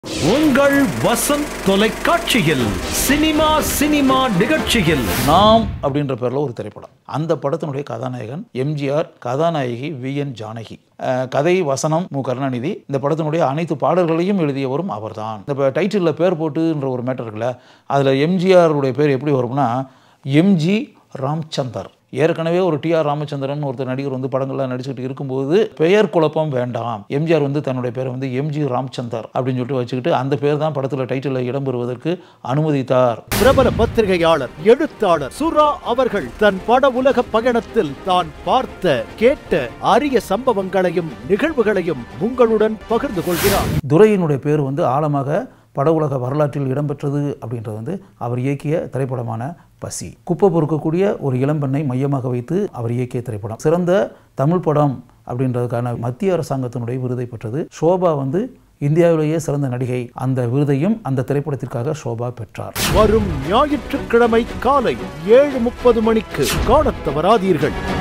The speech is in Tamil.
உங்கள் வசந்த் தொலைக்காட்சியில் சினிமா நிகழ்ச்சியில் நாம் அப்படின்ற பேரில் ஒரு திரைப்படம். அந்த படத்தினுடைய கதாநாயகன் எம்ஜிஆர், கதாநாயகி வி.என். ஜானகி, கதை வசனம் மு. கருணாநிதி. இந்த படத்தினுடைய அனைத்து பாடல்களையும் எழுதியவரும் அவர்தான். இந்த டைட்டிலில் பேர் போட்டுன்ற ஒரு மேட்டர் இருக்குல்ல, அதில் எம்ஜிஆருடைய பேர் எப்படி வரும்னா எம்ஜி ராமச்சந்தர். ஏற்கனவே ஒரு டி.ஆர். ராமச்சந்திரன் ஒருத்தர் நடிகர் வந்து படங்கள்லாம் நடிச்சுக்கிட்டு இருக்கும்போது பெயர் குழப்பம் வேண்டாம், எம்ஜிஆர் வந்து தன்னுடைய பேரை வந்து எம்ஜி ராமச்சந்தர் அப்படின்னு சொல்லிட்டு வச்சுக்கிட்டு அந்த பேர் தான் படத்தில் டைட்டிலில் இடம்பெறுவதற்கு அனுமதித்தார். பிரபல பத்திரிகையாளர், எழுத்தாளர் சுரா அவர்கள் தன் பட உலக பயணத்தில் தான் பார்த்த கேட்ட அரிய சம்பவங்களையும் நிகழ்வுகளையும் உங்களுடன் பகிர்ந்து கொள்கிறார். துரையினுடைய பேர் வந்து ஆழமாக பட உலக வரலாற்றில் இடம்பெற்றது அப்படின்றது வந்து அவர் இயக்கிய திரைப்படமான பசி. குப்பை பொறுக்கக்கூடிய ஒரு இளம்பெண்ணை மையமாக வைத்து அவர் இயக்கிய திரைப்படம். சிறந்த தமிழ் படம் அப்படின்றதுக்கான மத்திய அரசாங்கத்தினுடைய விருதை பெற்றது. ஷோபா வந்து இந்தியாவிலேயே சிறந்த நடிகை, அந்த விருதையும் அந்த திரைப்படத்திற்காக ஷோபா பெற்றார். வரும் ஞாயிற்றுக்கிழமை காலை 7:30 மணிக்கு காணத் தவறாதீர்கள்.